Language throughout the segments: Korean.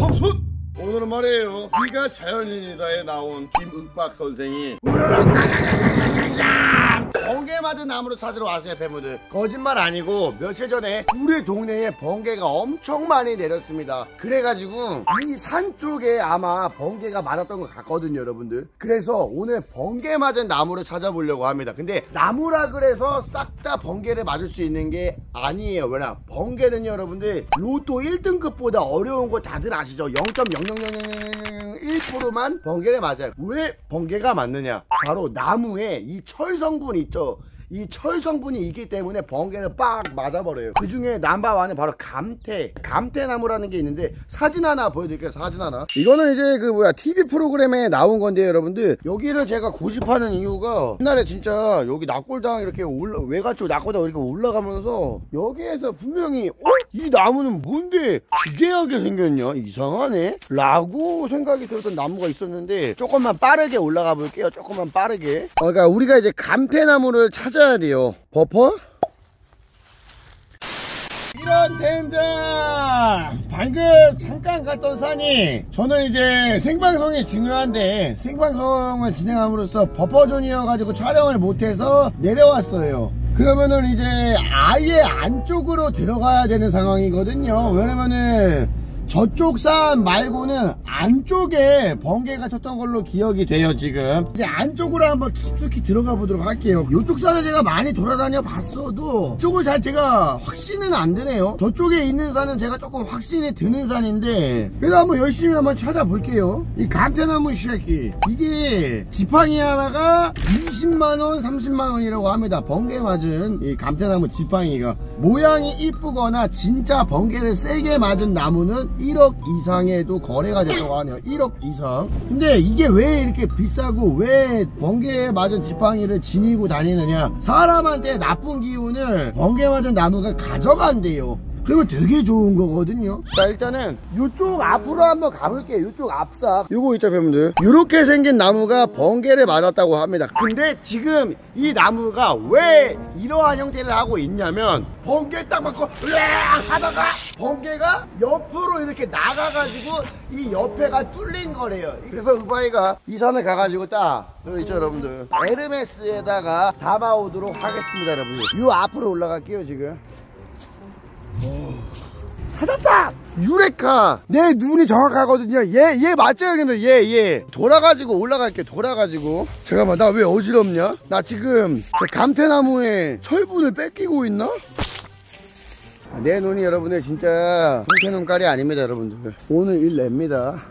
오늘은 말이에요, 네가 자연인이다에 나온 김은박 선생이 번개 맞은 나무를 찾으러 왔어요. 배무들 거짓말 아니고 며칠 전에 우리 동네에 번개가 엄청 많이 내렸습니다. 그래가지고 이 산 쪽에 아마 번개가 맞았던 것 같거든요 여러분들. 그래서 오늘 번개 맞은 나무를 찾아보려고 합니다. 근데 나무라 그래서 싹 다 번개를 맞을 수 있는 게 아니에요. 왜냐, 번개는 여러분들 로또 1등급보다 어려운 거 다들 아시죠? 0.00001%만 번개를 맞아요. 왜 번개가 맞느냐, 바로 나무에 이 철 성분 있죠. 이 철 성분이 있기 때문에 번개를 빡 맞아버려요. 그 중에 넘버원은 바로 감태나무라는 게 있는데, 사진 하나 보여드릴게요. 사진 하나. 이거는 이제 그 뭐야, TV 프로그램에 나온 건데요 여러분들. 여기를 제가 고집하는 이유가, 옛날에 진짜 여기 낙골당 이렇게 외가 쪽 낙골당 이렇게 올라가면서 여기에서 분명히 이 나무는 뭔데 기괴하게 생겼냐, 이상하네 라고 생각이 들었던 나무가 있었는데, 조금만 빠르게 올라가 볼게요. 조금만 빠르게. 그러니까 우리가 이제 감태나무를 찾아야 돼요. 버퍼? 이런 된장! 방금 잠깐 갔던 산이, 저는 이제 생방송이 중요한데 생방송을 진행함으로써 버퍼존이어가지고 촬영을 못해서 내려왔어요. 그러면은 이제 아예 안쪽으로 들어가야 되는 상황이거든요. 왜냐면은 저쪽 산 말고는 안쪽에 번개가 쳤던 걸로 기억이 돼요. 지금 이제 안쪽으로 한번 깊숙이 들어가 보도록 할게요. 이쪽 산을 제가 많이 돌아다녀 봤어도 이쪽을 잘 제가 확신은 안 드네요. 저쪽에 있는 산은 제가 조금 확신이 드는 산인데, 그래도 한번 열심히 한번 찾아볼게요. 이 감태나무 새끼, 이게 지팡이 하나가 20만원 30만원이라고 합니다. 번개 맞은 이 감태나무 지팡이가 모양이 이쁘거나 진짜 번개를 세게 맞은 나무는 1억 이상에도 거래가 됐다고 하네요. 1억 이상. 근데 이게 왜 이렇게 비싸고 왜 번개에 맞은 지팡이를 지니고 다니느냐, 사람한테 나쁜 기운을 번개 맞은 나무가 가져간대요. 그러면 되게 좋은 거거든요. 자, 일단은 이쪽 앞으로 한번 가볼게요. 이쪽 앞싹 요거 있죠 여러분들. 이렇게 생긴 나무가 번개를 맞았다고 합니다. 근데 지금 이 나무가 왜 이러한 형태를 하고 있냐면, 번개 딱 맞고 으악 하다가 번개가 옆으로 이렇게 나가가지고 이 옆에가 뚫린 거래요. 그래서 우바이가 이 산을 가가지고 딱 여기 있죠 여러분들, 에르메스에다가 담아오도록 하겠습니다 여러분들. 요 앞으로 올라갈게요 지금. 찾았다! 유레카! 내 눈이 정확하거든요. 얘 맞죠 형님들? 얘 돌아가지고 올라갈게. 돌아가지고. 잠깐만, 나 왜 어지럽냐? 나 지금 저 감태나무에 철분을 뺏기고 있나? 내 눈이 여러분들 진짜 형태 눈깔이 아닙니다 여러분들. 오늘 일 냅니다.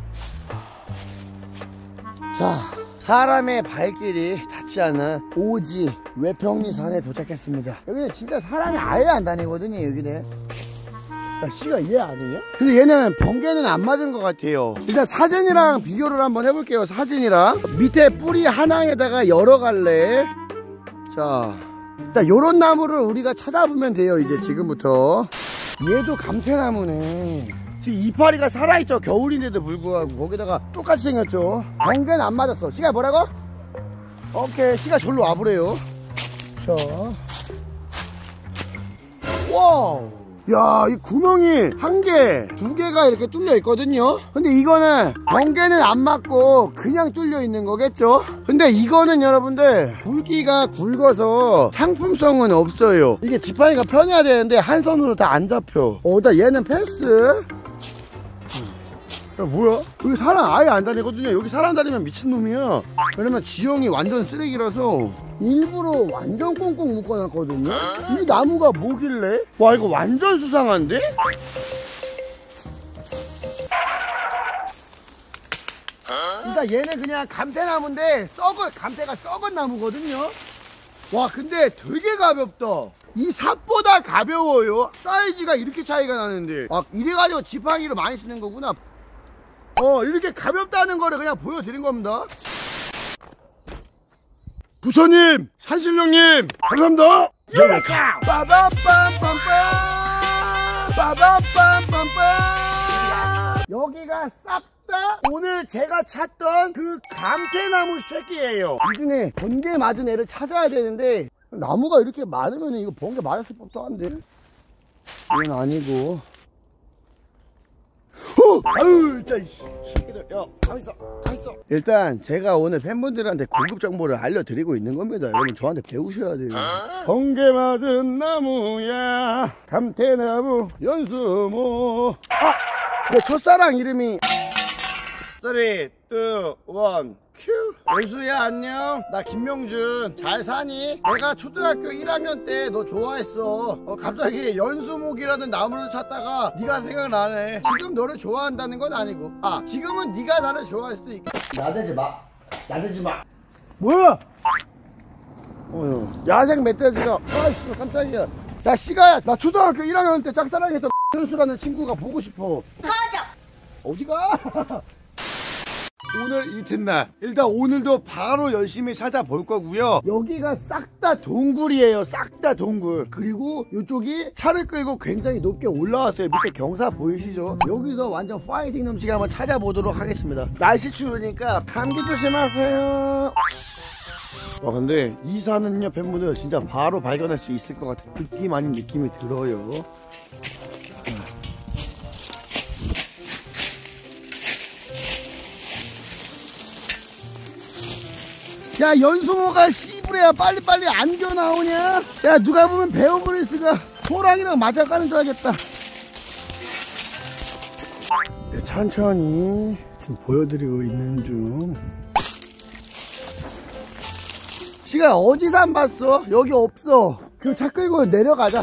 자, 사람의 발길이 닿지 않은 오지 외평리산에 도착했습니다. 여기는 진짜 사람이 아예 안 다니거든요 여기는. 야, 씨가 얘 아니냐? 근데 얘는 번개는 안 맞은 것 같아요. 일단 사진이랑 비교를 한번 해볼게요. 사진이랑 밑에 뿌리 하나에다가 여러 갈래. 자, 일단 요런 나무를 우리가 찾아보면 돼요 이제 지금부터. 얘도 감태나무네. 지금 이파리가 살아있죠. 겨울인데도 불구하고. 거기다가 똑같이 생겼죠. 번개는 안 맞았어. 씨가 뭐라고? 오케이, 씨가 절로 와보래요. 자, 와우. 야, 이 구멍이 한 개, 두 개가 이렇게 뚫려 있거든요. 근데 이거는 번개는 안 맞고 그냥 뚫려 있는 거겠죠. 근데 이거는 여러분들 굵기가 굵어서 상품성은 없어요. 이게 지팡이가 편해야 되는데 한 손으로 다 안 잡혀. 나 얘는 패스. 야, 뭐야? 여기 사람 아예 안 다니거든요. 여기 사람 다니면 미친놈이야. 왜냐면 지형이 완전 쓰레기라서 일부러 완전 꽁꽁 묶어놨거든요. 이 나무가 뭐길래? 와, 이거 완전 수상한데? 일단 얘는 그냥 감태나무인데 감태가 썩은 나무거든요. 와, 근데 되게 가볍다. 이 삽보다 가벼워요. 사이즈가 이렇게 차이가 나는데. 아, 이래가지고 지팡이로 많이 쓰는 거구나. 이렇게 가볍다는 거를 그냥 보여드린 겁니다. 부처님, 산신령님, 감사합니다. 유레카! 빠밤빰빰빰! 빠밤빰빰빰! 여기가 싹 다 오늘 제가 찾던 그 감태나무 새끼예요. 이 중에 번개 맞은 애를 찾아야 되는데, 나무가 이렇게 많으면 이거 번개 맞았을 법도 한데. 이건 아니고. 아유 진짜 새끼들. 야 가만있어 가만있어. 일단 제가 오늘 팬분들한테 고급 정보를 알려드리고 있는 겁니다. 여러분 저한테 배우셔야 돼요. 번개 맞은 나무야 감태나무 연수모. 아! 내 첫사랑 이름이 3, 2, 1 큐. 연수야 안녕. 나 김명준. 잘 사니? 내가 초등학교 1학년 때 너 좋아했어. 갑자기 연수목이라는 나무를 찾다가 네가 생각나네. 지금 너를 좋아한다는 건 아니고, 아 지금은 네가 나를 좋아할 수도 있겠다. 나대지 마. 나대지 마. 뭐야? 야생 멧돼지가. 아이씨 깜짝이야. 야 시가야, 나 초등학교 1학년 때 짝사랑했던 연수라는 친구가 보고 싶어. 꺼져. 어디가? 오늘 이튿날 일단 오늘도 바로 열심히 찾아볼 거고요. 여기가 싹 다 동굴이에요. 싹 다 동굴. 그리고 이쪽이 차를 끌고 굉장히 높게 올라왔어요. 밑에 경사 보이시죠? 여기서 완전 파이팅 넘치게 한번 찾아보도록 하겠습니다. 날씨 추우니까 감기 조심하세요. 와 근데 이 산은요 팬분들 진짜 바로 발견할 수 있을 것 같은 느낌 아닌 느낌이 들어요. 야 연수모가 씨부레야 빨리빨리 안겨 나오냐? 야 누가 보면 베어브리스가 호랑이랑 맞아가는 줄 알겠다. 네, 천천히 지금 보여드리고 있는 중. 시가 어디서 안 봤어? 여기 없어. 그럼 차 끌고 내려가자.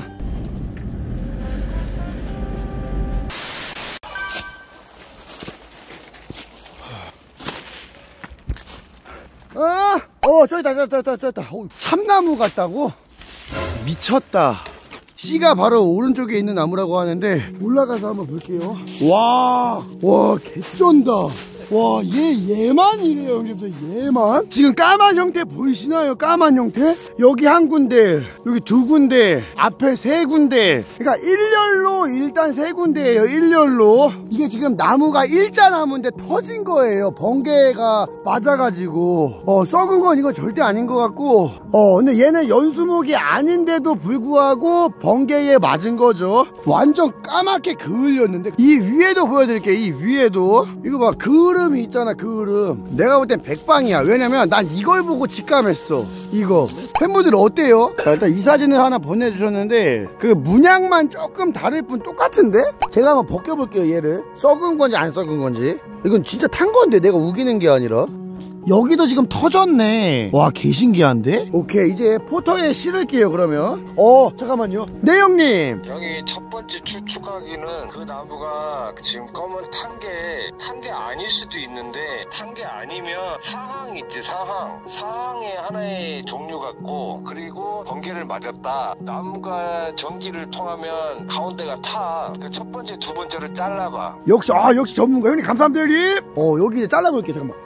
저기다. 참나무 같다고? 미쳤다. 씨가 바로 오른쪽에 있는 나무라고 하는데 올라가서 한번 볼게요. 와 개쩐다. 와 얘만 이래요 형님들. 얘만 지금 까만 형태 보이시나요? 까만 형태. 여기 한 군데, 여기 두 군데, 앞에 세 군데. 그러니까 일렬로 일단 세 군데예요. 일렬로. 이게 지금 나무가 일자나무인데 터진 거예요. 번개가 맞아가지고. 썩은 건 이거 절대 아닌 것 같고. 근데 얘는 연수목이 아닌데도 불구하고 번개에 맞은 거죠. 완전 까맣게 그을렸는데. 이 위에도 보여드릴게요. 이 위에도 이거 봐. 그을음이 있잖아. 그을음. 내가 볼 땐 백방이야. 왜냐면 난 이걸 보고 직감했어. 이거 팬분들 어때요? 자, 일단 이 사진을 하나 보내주셨는데 그 문양만 조금 다를 뿐 똑같은데? 제가 한번 벗겨볼게요. 얘를 썩은 건지 안 썩은 건지. 이건 진짜 탄 건데 내가 우기는 게 아니라. 여기도 지금 터졌네. 와 개신기한데? 오케이 이제 포터에 실을게요. 그러면 잠깐만요. 네 형님. 여기 첫 번째 추측하기는 그 나무가 지금 검은 탄 게 아닐 수도 있는데, 탄 게 아니면 사항 있지. 사항의 하나의 종류 같고, 그리고 번개를 맞았다. 나무가 전기를 통하면 가운데가 타. 그 첫 번째 두 번째를 잘라봐. 역시 전문가. 형님 감사합니다 형님. 여기 이제 잘라볼게요. 잠깐만.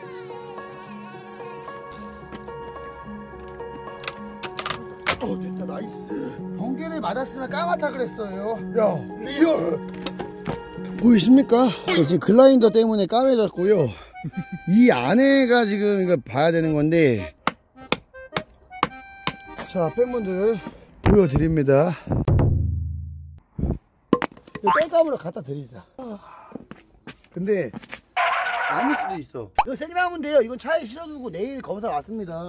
됐다. 나이스. 번개를 맞았으면 까맣다 그랬어요. 야 리얼 보이십니까? 지금 글라인더 때문에 까매졌고요. 이 안에가 지금 이거 봐야 되는 건데, 자 팬분들 보여드립니다. 땔감으로 갖다 드리자. 근데 아닐 수도 있어. 이거 생나무인데요. 이건 차에 실어두고 내일 검사 왔습니다.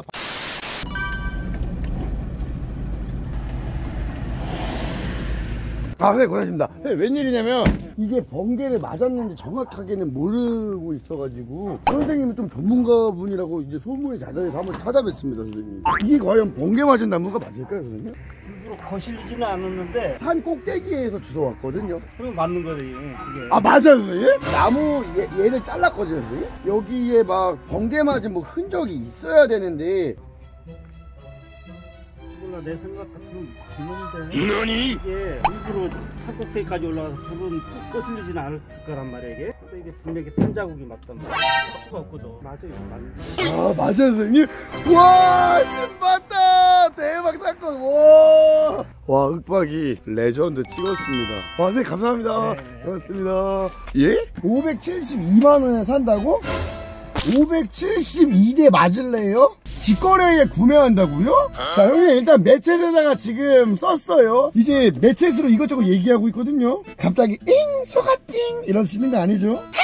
선생님 고생하십니다. 웬일이냐면 이게 번개를 맞았는지 정확하게는 모르고 있어가지고 선생님은 좀 전문가분이라고 이제 소문이 자자해서 한번 찾아뵀습니다. 선생님 이게 과연 번개 맞은 나무가 맞을까요 선생님? 일부러 거실리지는 않았는데 산 꼭대기에서 주워왔거든요. 그럼 맞는 거지 이게. 아 맞아요 선생님? 나무 얘를 잘랐거든요 선생님. 여기에 막 번개 맞은 뭐 흔적이 있어야 되는데 몰라, 내 생각 같으면 맞는데 너니? 이게 일부러 산꼭대기까지 올라가서 불은 거슬리지는 않았을 거란 말이야 이게. 근데 이게 분명히 탄 자국이 맞단 말이야. 할 수가 없거든. 맞아 이거 맞는. 아 맞아요 선생님. 와 신봤다. 대박 사건. 와 윽박이 레전드 찍었습니다. 와 선생님 감사합니다. 네. 고맙습니다. 예? 572만원에 산다고? 572대 맞을래요? 직거래에 구매한다고요? 자, 형님 일단 매챗에다가 지금 썼어요. 이제 매챗으로 이것저것 얘기하고 있거든요. 갑자기 잉 소가찡 이러시는 거 아니죠?